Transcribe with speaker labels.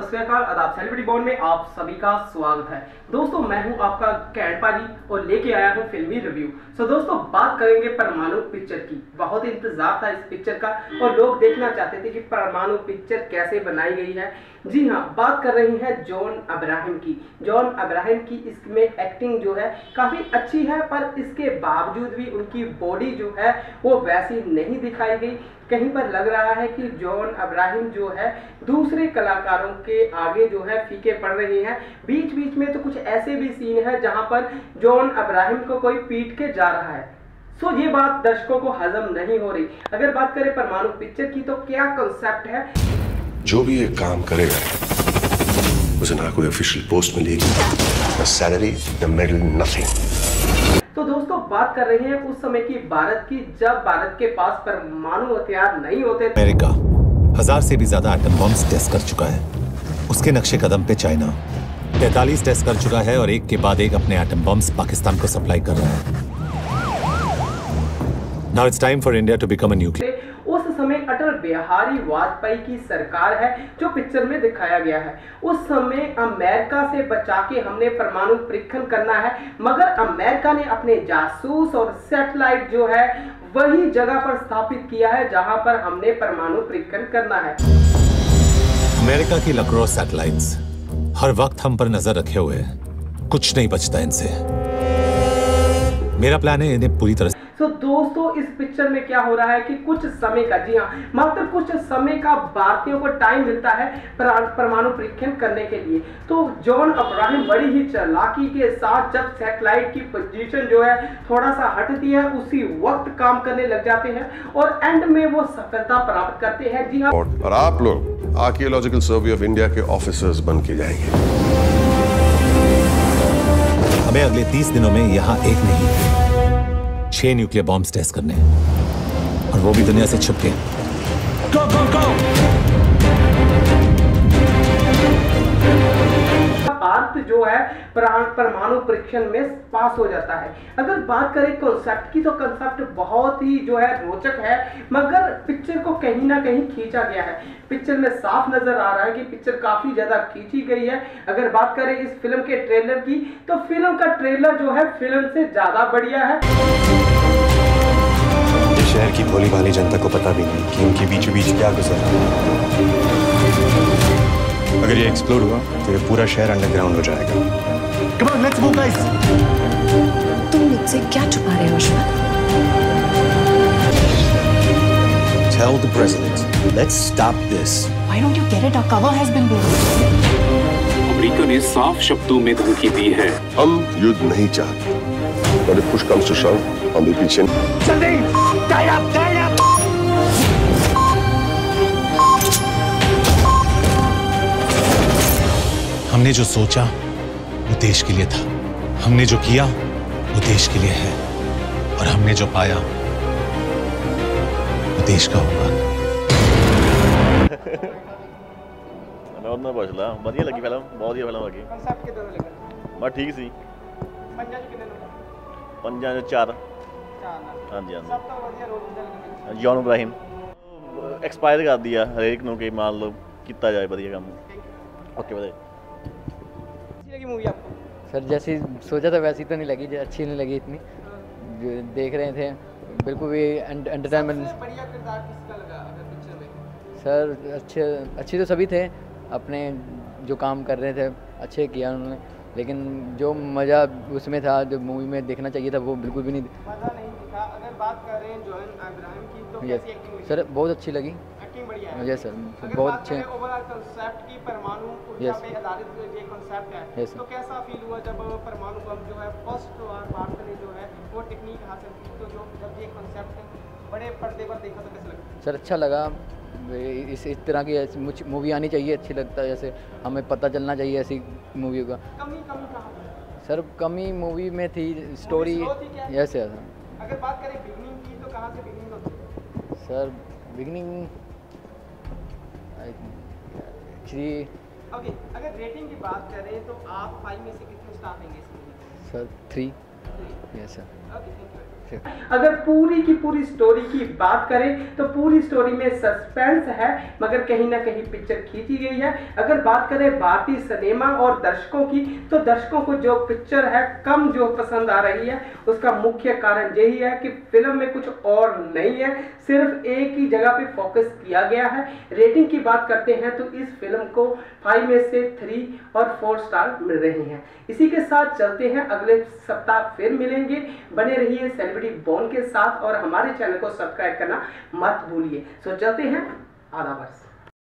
Speaker 1: सत श्री अकाल, आदाब। सेलिब्रिटी बॉन्ड में आप सभी का स्वागत है। दोस्तों मैं हूं आपका कैंपा जी और लेके आया हूं फिल्मी रिव्यू। दोस्तों बात करेंगे परमाणु पिक्चर की। बहुत इंतजार था इस पिक्चर का और लोग देखना चाहते थे कि परमाणु पिक्चर कैसे बनाई गई है। जी हाँ, बात कर रही है जॉन अब्राहम की। जॉन अब्राहम की इसमें एक्टिंग जो है काफ़ी अच्छी है, पर इसके बावजूद भी उनकी बॉडी जो है वो वैसी नहीं दिखाई गई। कहीं पर लग रहा है कि जॉन अब्राहम जो है दूसरे कलाकारों के आगे जो है फीके पड़ रहे हैं। बीच बीच में तो कुछ ऐसे भी सीन है जहां पर जॉन अब्राहम को कोई पीट के जा रहा है। ये बात दर्शकों को हजम नहीं हो रही। अगर बात करें परमाणु पिक्चर की तो क्या कंसेप्ट है,
Speaker 2: जो भी ये काम करेगा उसे ना कोई ऑफिशियल पोस्ट मिलेगी, ना सैलरी, ना मेडल, नथिंग।
Speaker 1: तो दोस्तों बात कर रहे हैं उस समय की भारत की, जब भारत के पास परमाणु हथियार नहीं होते।
Speaker 3: अमेरिका 1000 से भी ज्यादा एटम बॉम्ब्स टेस्ट कर चुका है। उसके नक्शे कदम पे चाइना 43 टेस्ट कर चुका है और एक के बाद एक अपने एटम बॉम्ब्स पाकिस्तान को सप्लाई कर रहा है। Now it's time for India to become a nuclear.
Speaker 1: उस समय अटल बिहारी वाजपेयी की सरकार है जो पिक्चर में दिखाया गया है। उस समय अमेरिका से बचा के हमने परमाणु परीक्षण करना है, मगर अमेरिका ने अपने जासूस और सैटेलाइट जो है वही जगह पर स्थापित किया है जहां पर हमने परमाणु परीक्षण करना है।
Speaker 3: अमेरिका की लक्रो सैटेलाइट्स हर वक्त हम पर नजर रखे हुए हैं। कुछ नहीं बचता इनसे। मेरा प्लान है इन्हें पूरी तरह।
Speaker 1: तो दोस्तों इस पिक्चर में क्या हो रहा है कि कुछ समय का, जी हाँ, मात्र कुछ समय का भारतीयों को टाइम मिलता है परमाणु परीक्षण करने के लिए। तो जॉन अब्राहम बड़ी ही चालाकी के साथ जब सैटेलाइट की पोजीशन जो है थोड़ा सा हटती है, उसी वक्त काम करने लग जाते हैं और एंड में वो सफलता प्राप्त करते हैं। जी हाँ,
Speaker 2: और आप लोग आर्कियोलॉजिकल सर्वे ऑफ इंडिया के ऑफिसर्स बन के जाएंगे।
Speaker 3: हमें अगले 30 दिनों में यहाँ एक नहीं 6 न्यूक्लियर बॉम्ब्स टेस्ट करने हैं, और वो भी दुनिया से छुप के। गो गो गो!
Speaker 1: भारत जो है परमाणु परीक्षण में पास हो जाता है। अगर बात करें कॉन्सेप्ट की तो कॉन्सेप्ट बहुत ही जो है रोचक है, मगर पिक्चर को कहीं ना कहीं खींचा गया है। पिक्चर में साफ नजर आ रहा है कि पिक्चर काफी ज्यादा खींची गई है। अगर बात करें इस फिल्म के ट्रेलर की तो फिल्म का ट्रेलर जो है फिल्म से ज्यादा बढ़िया है।
Speaker 4: शहर की भोली भाली जनता को पता भी नहीं कि उनके बीचों बीच क्या गुजर रहा है। अगर ये एक्सप्लोड हुआ तो ये पूरा शहर अंडरग्राउंड हो जाएगा। Come on, let's move, guys.
Speaker 5: तुम मुझसे क्या छुपा रहे हो Ashwath?
Speaker 4: Tell the president, let's stop this.
Speaker 5: Why don't you get it? Our cover has been blown.
Speaker 6: America ने साफ शब्दों में धमकी दी है।
Speaker 2: हम युद्ध नहीं चाहते, but if push comes to shove, हम भी पीछे।
Speaker 4: जल्दी, tie up, tie up. हमने जो सोचा वो देश के लिए था, हमने जो किया वो देश के लिए है, और हमने जो पाया वो देश का होगा।
Speaker 7: ਉਹਨਾਂ ਪੁੱਛ ਲਾ, ਵਧੀਆ ਲੱਗੀ ਫਿਲਮ, ਬਹੁਤ ਵਧੀਆ ਫਿਲਮ ਲੱਗੀ।
Speaker 1: कॉन्सेप्ट कितना लगा?
Speaker 7: ਬਸ ਠੀਕ ਸੀ।
Speaker 1: पंजा जी कितने नंबर?
Speaker 7: ਪੰਜਾਂ ਚੋਂ 4।
Speaker 1: 4
Speaker 7: ਹਾਂਜੀ ਹਾਂਜੀ।
Speaker 1: सब तो बढ़िया रोल निकल गया।
Speaker 7: ਜੌਨ ਇਬਰਾਹਿਮ ਐਕਸਪਾਇਰ ਕਰਦੀ ਆ ਹਰੇਕ ਨੂੰ ਕਿ ਮੰਨ ਲਓ ਕੀਤਾ ਜਾਏ ਵਧੀਆ ਕੰਮ। ਓਕੇ ਵਧੀਆ।
Speaker 1: अच्छी लगी मूवी आपको?
Speaker 8: सर जैसी सोचा था वैसी तो नहीं लगी, अच्छी नहीं लगी इतनी। जो देख रहे थे बिल्कुल भी एंटरटेनमेंट।
Speaker 1: सबसे बढ़िया किरदार किसका लगा अगर पिक्चर में?
Speaker 8: सर अच्छे तो सभी थे, अपने जो काम कर रहे थे अच्छे किया उन्होंने, लेकिन जो मज़ा उसमें था, जो मूवी में देखना चाहिए था, वो बिल्कुल भी नहीं
Speaker 1: मज़ा नहीं दिखा। अगर बात कर रहे हैं जॉन अब्राहम की तो कैसी एक्टिंग हुई?
Speaker 8: सर बहुत अच्छी लगी।
Speaker 1: एक्टिंग बढ़िया है।
Speaker 8: यस सर,
Speaker 1: अगर
Speaker 8: बहुत
Speaker 1: बात
Speaker 8: अच्छे।
Speaker 1: करें ओवरऑल कंसेप्ट की, परमाणु ऊर्जा पे आधारित ये कंसेप्ट है,
Speaker 8: Yes,
Speaker 1: तो कैसा फील हुआ जब परमाणु बम जो है फर्स्ट बार भारत ने जो है वो टेक्निक हासिल की, तो जो जब ये कंसेप्ट बड़े पर्दे पर देखा तो कैसा लगा?
Speaker 8: सर अच्छा लगा। इस तरह की मूवी आनी चाहिए, अच्छी लगता है। जैसे हमें पता चलना चाहिए ऐसी मूवी का।
Speaker 1: कमी कहाँ पर?
Speaker 8: सर कमी मूवी में थी स्टोरी। Yes sir.
Speaker 1: अगर बात करें बिगनिंग की तो कहाँ से बिगनिंग होती है?
Speaker 8: सर बिगनिंग एक्चुअली
Speaker 1: ओके, अगर रेटिंग की बात करें तो आप 5 में से कितने स्टार देंगे इस मूवी को?
Speaker 8: Sir 3। Yes sir.
Speaker 1: Okay, thank you.
Speaker 8: देखिए।
Speaker 1: अगर पूरी की पूरी स्टोरी की बात करें तो पूरी स्टोरी में सस्पेंस है, मगर कहीं ना कहीं पिक्चर खींची गई है। अगर बात करें भारतीय सिनेमा और दर्शकों की, तो दर्शकों को जो पिक्चर है कम जो पसंद आ रही है, उसका मुख्य कारण यही है कि फिल्म में कुछ और नहीं है, सिर्फ एक ही जगह पे फोकस किया गया है। रेटिंग की बात करते हैं तो इस फिल्म को 5 में से 3 और 4 स्टार मिल रहे हैं। इसी के साथ चलते हैं, अगले सप्ताह फिर मिलेंगे। बने रहिए सेलिब्रिटी बॉन के साथ और हमारे चैनल को सब्सक्राइब करना मत भूलिए। सो चलते हैं, आदाब।